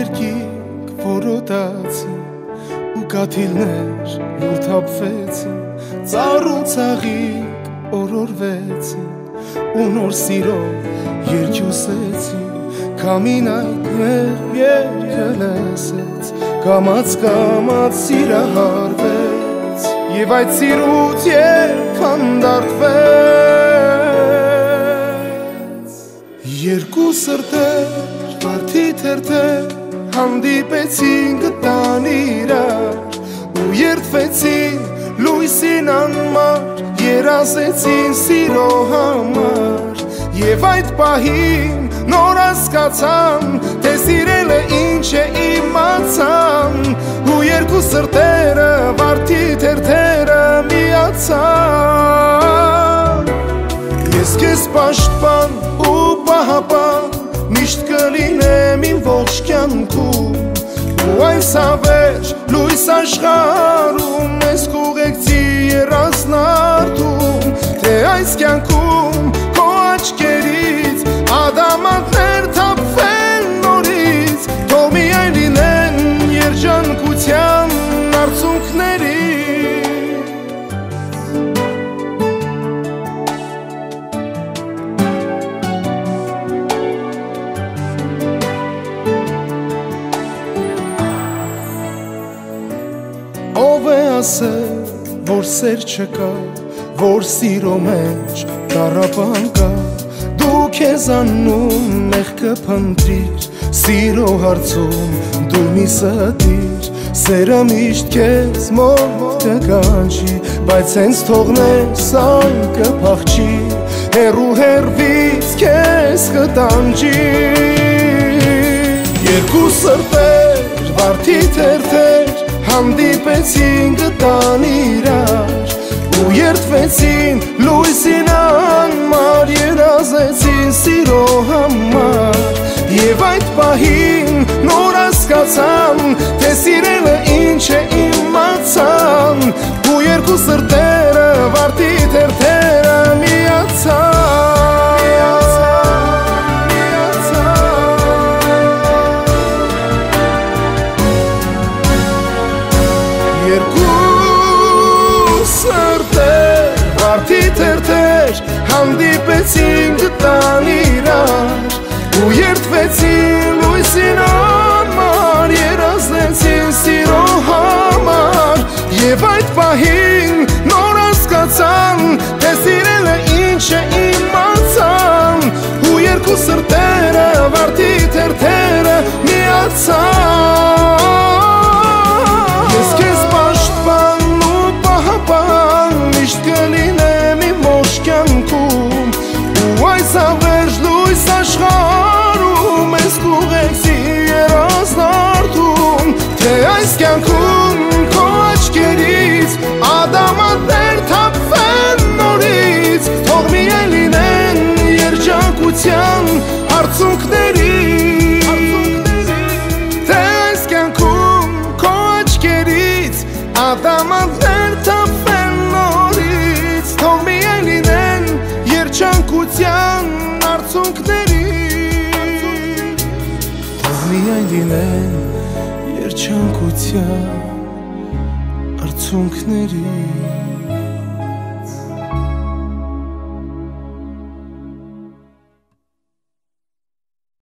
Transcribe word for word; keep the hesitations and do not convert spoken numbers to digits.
երկիկ որոտացին ու կաթիլներ լուր թափվեցին ծառ ու ծաղիկ օրորվեցին ու նոր սիրով երկյուսեցին Քամին այդ մեր երկը լսեց Կամաց կամաց սիրահարվեց Եվ այդ սիրուց երբ հանդարտվեց Երկու սրտեր վարդի թերթեր Հանդիպեցին գտան իրար Ու երդվեցին լույսին անմար Երազեցին սիրո համար Եվ այդ պահին նոր հասկացան Թե սիրելը ինչ է իմացան Ու երկու սրտերը վարդի թերթերը միացան Ես քեզ պաշտպան ու պահապան Միշտ կլինեմ իմ ողջ կյանքում Ու այս ավեջ լույս աշխարհում Ես կուղեկցի երազնարդում Թե այս կյանքում քո աչքերից Ադամանդներ թափվեն նորից Թող միայն լինեն երջանկության արցունքների Ով է ասել, որ սեր չկա, որ սիրո մեջ տառապան կա Դու քեզ անում մեղքը փնտրիր, սիրո հարցում դու մի ստիր Սերը միշտ քեզ մոտ կկանչի, բայց հենց թողնես այն կփախչի Հեռու հեռվից քեզ կտանջի Երկու սրտեր վարդի թերթեր Հանդիպեցին գտան իրար Ու երդվեցին լույսին անմար Երազեցին սիրո համար Եվ այդ պահին նոր հասկացան Թե սիրելը ինչ է իմացան Ու երկու սրտերը վարդի թերթերը միացան Թերթեր հանդիպեցին գտան իրար ու երդվեցին լույսին անմար երազեցին սիրո համար եւ այդ պահին նոր հասկացան թե սիրելը ինչ է իմացան ու երկու սրտերը վարդի թերթերը միացան ես քեզ պաշտպան ու պահապան միշտ կլինեմ իմ ողջ կյանքում ու այս ավերջ լույս աշխարհում ես կուղեկցի երազնարդում թե այս կյանքում քո աչքերից ադամանդներ թափվեն նորից թող միայն լինեն երջանկության արցունքների թե այս կյանքում քո աչքերից ադամանդներ թափվեն նորից թող միայն լինեն երջանկության արցունքների թող միայն լինեն երջանկության արցունքների